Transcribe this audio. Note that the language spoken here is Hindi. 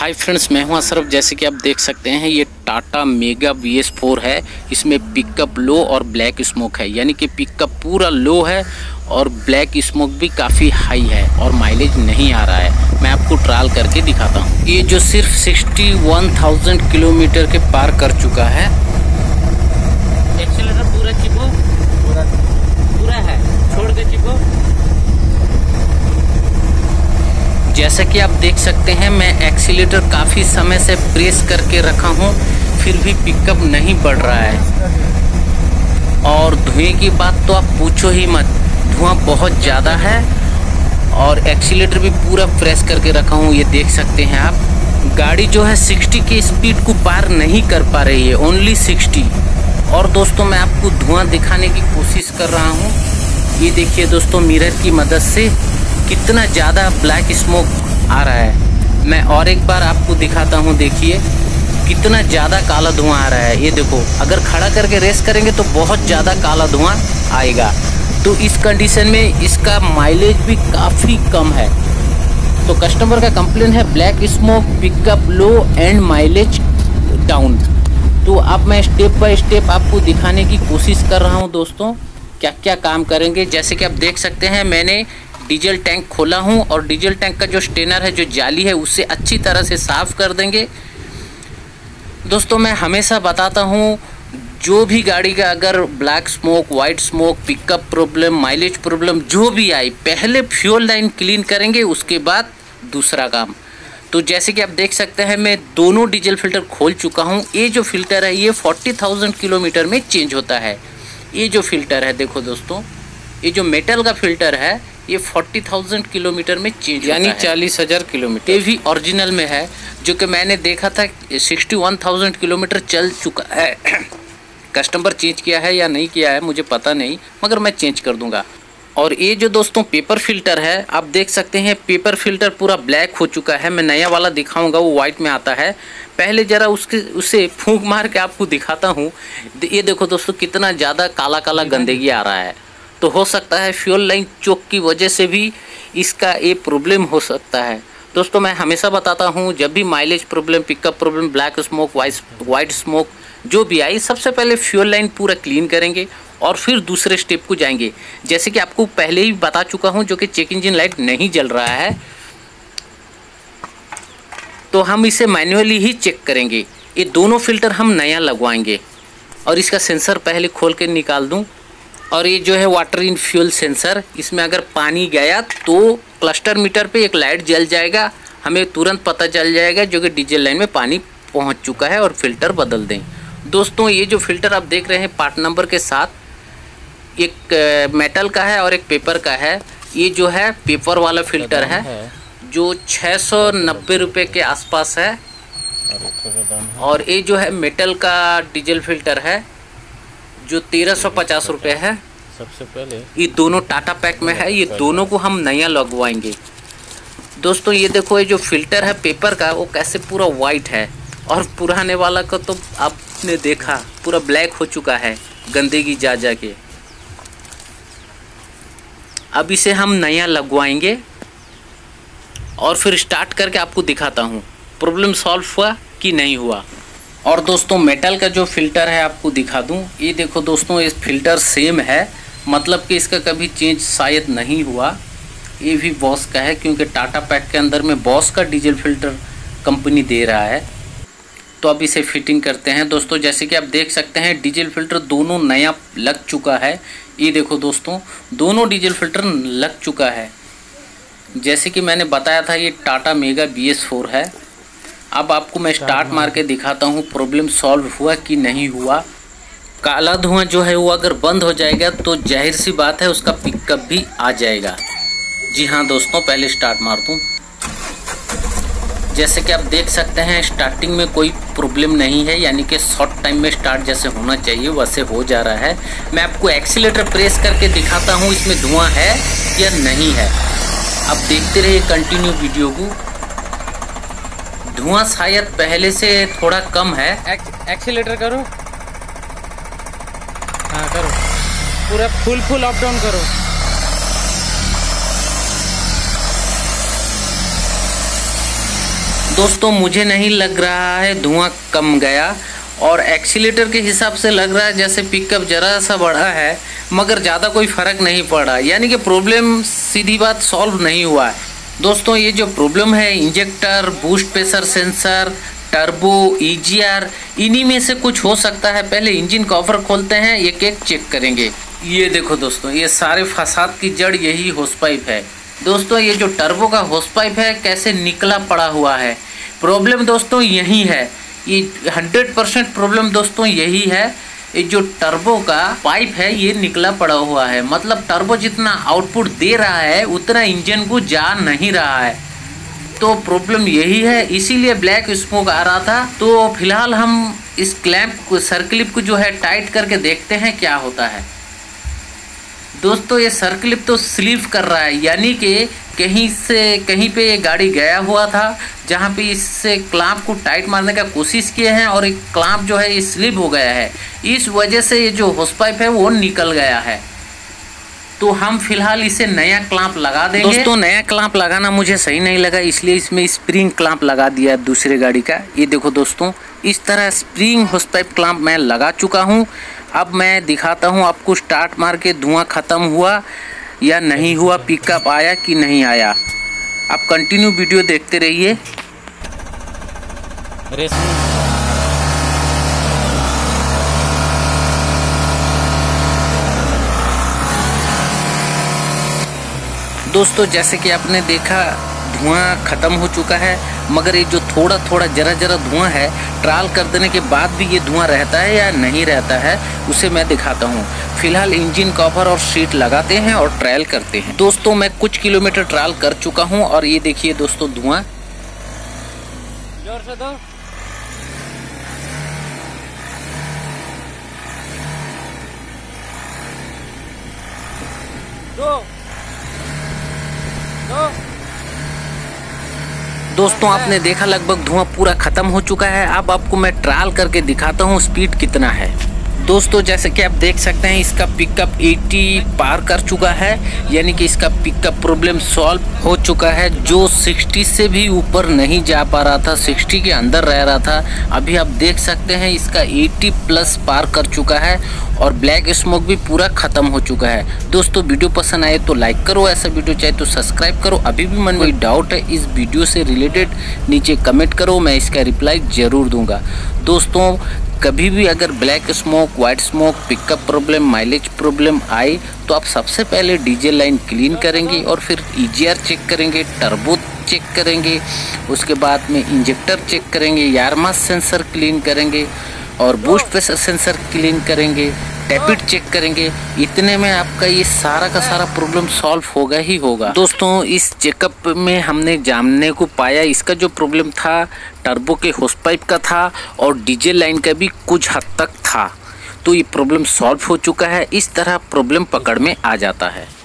हाय फ्रेंड्स, मैं हूं अशरफ। जैसे कि आप देख सकते हैं ये टाटा मेगा BS4 है। इसमें पिकअप लो और ब्लैक स्मोक है, यानी कि पिकअप पूरा लो है और ब्लैक स्मोक भी काफ़ी हाई है और माइलेज नहीं आ रहा है। मैं आपको ट्रायल करके दिखाता हूं। ये जो सिर्फ 61,000 किलोमीटर के पार कर चुका है। एक्सीलरेटर पूरा चिपो, पूरा है, छोड़ के चिपो। जैसा कि आप देख सकते हैं मैं एक्सीलेटर काफ़ी समय से प्रेस करके रखा हूं, फिर भी पिकअप नहीं बढ़ रहा है। और धुएं की बात तो आप पूछो ही मत, धुआं बहुत ज़्यादा है। और एक्सीलेटर भी पूरा प्रेस करके रखा हूं, ये देख सकते हैं आप। गाड़ी जो है 60 की स्पीड को पार नहीं कर पा रही है, ओनली 60। और दोस्तों मैं आपको धुआं दिखाने की कोशिश कर रहा हूँ। ये देखिए दोस्तों, मिरर की मदद से कितना ज़्यादा ब्लैक स्मोक आ रहा है। मैं और एक बार आपको दिखाता हूँ, देखिए कितना ज़्यादा काला धुआं आ रहा है। ये देखो, अगर खड़ा करके रेस करेंगे तो बहुत ज़्यादा काला धुआं आएगा। तो इस कंडीशन में इसका माइलेज भी काफ़ी कम है। तो कस्टमर का कंप्लेन है black smoke, pickup low and mileage down. तो अब मैं स्टेप बाय स्टेप आपको दिखाने की कोशिश कर रहा हूँ दोस्तों, क्या क्या काम करेंगे। जैसे कि आप देख सकते हैं मैंने डीजल टैंक खोला हूं और डीजल टैंक का जो स्टेनर है, जो जाली है, उससे अच्छी तरह से साफ़ कर देंगे। दोस्तों मैं हमेशा बताता हूं, जो भी गाड़ी का अगर black smoke, white smoke, pickup problem, mileage problem जो भी आए, पहले फ्यूल लाइन क्लीन करेंगे, उसके बाद दूसरा काम। तो जैसे कि आप देख सकते हैं मैं दोनों डीजल फिल्टर खोल चुका हूँ। ये जो फिल्टर है ये 40,000 किलोमीटर में चेंज होता है। ये जो फिल्टर है देखो दोस्तों, ये जो मेटल का फिल्टर है ये 40,000 किलोमीटर में चेंज, यानी 40,000 किलोमीटर। ये भी ओरिजिनल में है, जो कि मैंने देखा था 61,000 किलोमीटर चल चुका है। कस्टमर चेंज किया है या नहीं किया है मुझे पता नहीं, मगर मैं चेंज कर दूंगा। और ये जो दोस्तों पेपर फिल्टर है, आप देख सकते हैं पेपर फिल्टर पूरा ब्लैक हो चुका है। मैं नया वाला दिखाऊंगा, वो वाइट में आता है। पहले ज़रा उसे फूंक मार के आपको दिखाता हूँ। ये देखो दोस्तों, कितना ज़्यादा काला काला गंदगी आ रहा है। तो हो सकता है फ्यूल लाइन चोक की वजह से भी इसका ये प्रॉब्लम हो सकता है। दोस्तों मैं हमेशा बताता हूँ, जब भी mileage problem, pickup problem, black smoke, white smoke जो भी आई, सबसे पहले फ्यूल लाइन पूरा क्लीन करेंगे और फिर दूसरे स्टेप को जाएंगे। जैसे कि आपको पहले ही बता चुका हूँ, जो कि चेक इंजन लाइट नहीं जल रहा है, तो हम इसे मैन्युअली ही चेक करेंगे। ये दोनों फिल्टर हम नया लगवाएंगे। और इसका सेंसर पहले खोल के निकाल दूँ। और ये जो है वाटर इन फ्यूल सेंसर, इसमें अगर पानी गया तो क्लस्टर मीटर पे एक लाइट जल जाएगा, हमें तुरंत पता चल जाएगा जो कि डीजल लाइन में पानी पहुंच चुका है, और फिल्टर बदल दें। दोस्तों ये जो फिल्टर आप देख रहे हैं पार्ट नंबर के साथ, एक मेटल का है और एक पेपर का है। ये जो है पेपर वाला फिल्टर है, जो 690 रुपये के आसपास है। और ये जो है मेटल का डीजल फिल्टर है, जो 1350 रुपये है। सबसे पहले ये दोनों टाटा पैक में है, ये दोनों को हम नया लगवाएंगे। दोस्तों ये देखो, ये जो फिल्टर है पेपर का, वो कैसे पूरा वाइट है, और पुराने वाला का तो आपने देखा पूरा ब्लैक हो चुका है गंदगी जा जा के। अब इसे हम नया लगवाएंगे और फिर स्टार्ट करके आपको दिखाता हूँ प्रॉब्लम सॉल्व हुआ कि नहीं हुआ। और दोस्तों मेटल का जो फिल्टर है आपको दिखा दूं। ये देखो दोस्तों, ये फिल्टर सेम है, मतलब कि इसका कभी चेंज शायद नहीं हुआ। ये भी बॉस का है, क्योंकि टाटा पैक के अंदर में बॉस का डीजल फिल्टर कंपनी दे रहा है। तो अब इसे फिटिंग करते हैं दोस्तों। जैसे कि आप देख सकते हैं डीजल फिल्टर दोनों नया लग चुका है। ये देखो दोस्तों, दोनों डीजल फिल्टर लग चुका है। जैसे कि मैंने बताया था, ये टाटा मेगा BS4 है। अब आपको मैं स्टार्ट मार के दिखाता हूँ प्रॉब्लम सॉल्व हुआ कि नहीं हुआ। काला धुआं जो है वो अगर बंद हो जाएगा तो जाहिर सी बात है उसका पिकअप भी आ जाएगा। जी हाँ दोस्तों, पहले स्टार्ट मार दूँ। जैसे कि आप देख सकते हैं स्टार्टिंग में कोई प्रॉब्लम नहीं है, यानी कि शॉर्ट टाइम में स्टार्ट जैसे होना चाहिए वैसे हो जा रहा है। मैं आपको एक्सीलेटर प्रेस करके दिखाता हूँ इसमें धुआं है या नहीं है। अब देखते रहिए कंटिन्यू वीडियो को। धुआं शायद पहले से थोड़ा कम है। एक्सीलेटर करो, हाँ करो, पूरा फुल अप डाउन करो। दोस्तों मुझे नहीं लग रहा है धुआं कम गया, और एक्सीलेटर के हिसाब से लग रहा है जैसे पिकअप ज़रा सा बढ़ा है, मगर ज़्यादा कोई फ़र्क नहीं पड़ा, यानी कि प्रॉब्लम सीधी बात सॉल्व नहीं हुआ है। दोस्तों ये जो प्रॉब्लम है injector, boost pressure sensor, turbo, EGR, इन्हीं में से कुछ हो सकता है। पहले इंजन कवर खोलते हैं, एक एक चेक करेंगे। ये देखो दोस्तों, ये सारे फसाद की जड़ यही होस पाइप है। दोस्तों ये जो टर्बो का होस पाइप है कैसे निकला पड़ा हुआ है। प्रॉब्लम दोस्तों यही है, ये 100% प्रॉब्लम दोस्तों यही है। ये जो टर्बो का पाइप है ये निकला पड़ा हुआ है, मतलब टर्बो जितना आउटपुट दे रहा है उतना इंजन को जा नहीं रहा है। तो प्रॉब्लम यही है, इसीलिए ब्लैक स्मोक आ रहा था। तो फिलहाल हम इस क्लैंप को, सर्क्लिप को जो है टाइट करके देखते हैं क्या होता है। दोस्तों ये सर्क्लिप तो स्लिप कर रहा है, यानी कि कहीं से कहीं पे ये गाड़ी गया हुआ था, जहाँ पे इससे क्लैंप को टाइट मारने का कोशिश किए हैं और एक क्लैंप जो है ये स्लिप हो गया है। इस वजह से ये जो होस पाइप है वो निकल गया है। तो हम फिलहाल इसे नया क्लैंप लगा देंगे। दोस्तों नया क्लैंप लगाना मुझे सही नहीं लगा, इसलिए इसमें स्प्रिंग क्लैंप लगा दिया दूसरे गाड़ी का। ये देखो दोस्तों, इस तरह स्प्रिंग होस पाइप क्लैंप मैं लगा चुका हूँ। अब मैं दिखाता हूँ आपको, स्टार्ट मार के धुआं ख़त्म हुआ या नहीं हुआ, पिकअप आया कि नहीं आया। आप कंटिन्यू वीडियो देखते रहिए। दोस्तों जैसे कि आपने देखा धुआं ख़त्म हो चुका है, मगर ये जो थोड़ा थोड़ा जरा जरा धुआं है, ट्रायल कर देने के बाद भी ये धुआं रहता है या नहीं रहता है उसे मैं दिखाता हूँ। फिलहाल इंजन कवर और सीट लगाते हैं और ट्रायल करते हैं। दोस्तों मैं कुछ किलोमीटर ट्रायल कर चुका हूँ और ये देखिए दोस्तों धुआं। जोर से दो। दोस्तों आपने देखा लगभग धुआं पूरा खत्म हो चुका है। अब आपको मैं ट्रायल करके दिखाता हूँ स्पीड कितना है। दोस्तों जैसे कि आप देख सकते हैं इसका पिकअप 80 पार कर चुका है, यानी कि इसका पिकअप प्रॉब्लम सॉल्व हो चुका है। जो 60 से भी ऊपर नहीं जा पा रहा था, 60 के अंदर रह रहा था, अभी आप देख सकते हैं इसका 80 प्लस पार कर चुका है और ब्लैक स्मोक भी पूरा ख़त्म हो चुका है। दोस्तों वीडियो पसंद आए तो लाइक करो, ऐसा वीडियो चाहे तो सब्सक्राइब करो। अभी भी मन में कोई डाउट है इस वीडियो से रिलेटेड नीचे कमेंट करो, मैं इसका रिप्लाई ज़रूर दूंगा। दोस्तों कभी भी अगर black smoke, white smoke, pickup problem, mileage problem आए तो आप सबसे पहले डीजल लाइन क्लीन करेंगे और फिर EGR चेक करेंगे, टर्बो चेक करेंगे, उसके बाद में इंजेक्टर चेक करेंगे, यारमास सेंसर क्लीन करेंगे और बूस्ट प्रेशर सेंसर क्लीन करेंगे, टैपिट चेक करेंगे। इतने में आपका ये सारा का सारा प्रॉब्लम सॉल्व होगा ही होगा। दोस्तों इस चेकअप में हमने जानने को पाया इसका जो प्रॉब्लम था टर्बो के होस पाइप का था और डीजल लाइन का भी कुछ हद तक था। तो ये प्रॉब्लम सॉल्व हो चुका है। इस तरह प्रॉब्लम पकड़ में आ जाता है।